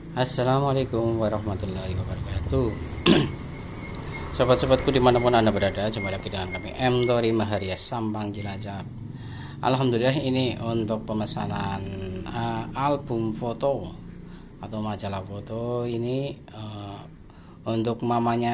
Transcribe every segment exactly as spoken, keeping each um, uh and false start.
Assalamualaikum warahmatullahi wabarakatuh. Sobat-sobatku dimanapun anda berada, jumpa lagi dengan kami M Tori Maharia Sampang Cilacap. Alhamdulillah, ini untuk pemesanan uh, album foto atau majalah foto ini uh, untuk mamanya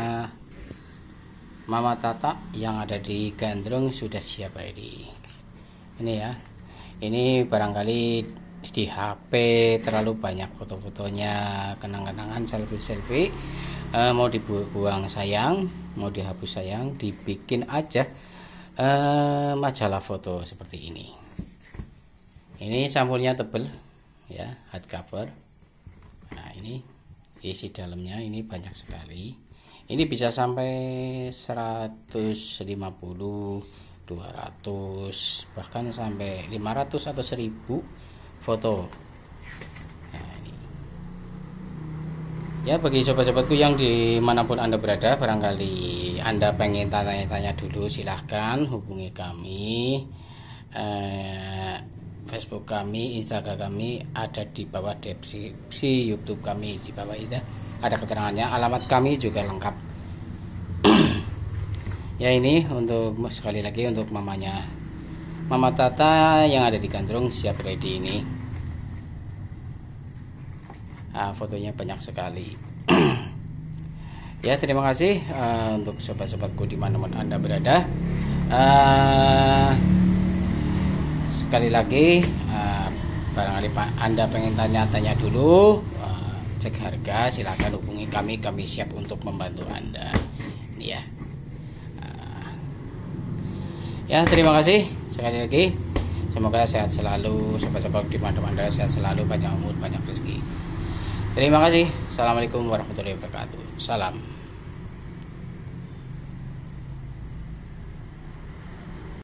Mama Tata yang ada di Gandrung sudah siap ready. Ini ya, ini barangkali di H P terlalu banyak foto-fotonya, kenang-kenangan, selfie-selfie, e, mau dibuang sayang, mau dihapus sayang, dibikin aja e, majalah foto seperti ini. Ini sampulnya tebel ya, hardcover. Nah, ini isi dalamnya ini banyak sekali. Ini bisa sampai seratus lima puluh, dua ratus, bahkan sampai lima ratus atau seribu foto. Nah, ini ya, bagi sobat-sobatku yang dimanapun anda berada, barangkali anda pengen tanya-tanya dulu, silahkan hubungi kami. eh, Facebook kami, Instagram kami ada di bawah deskripsi, YouTube kami di bawah itu ada keterangannya, alamat kami juga lengkap. Ya, ini untuk sekali lagi untuk mamanya Mama Tata yang ada di Gandrung siap ready ini. Nah, fotonya banyak sekali. Ya, terima kasih uh, untuk sobat-sobatku dimanapun anda berada. Uh, sekali lagi, uh, barangkali anda pengen tanya-tanya dulu, uh, cek harga, silahkan hubungi kami. Kami siap untuk membantu anda. Ini ya. Uh, ya, terima kasih. Sekali lagi, semoga sehat selalu, sobat-sobat dimanapun anda sehat selalu, panjang umur, banyak rezeki. Terima kasih. Assalamualaikum warahmatullahi wabarakatuh. Salam.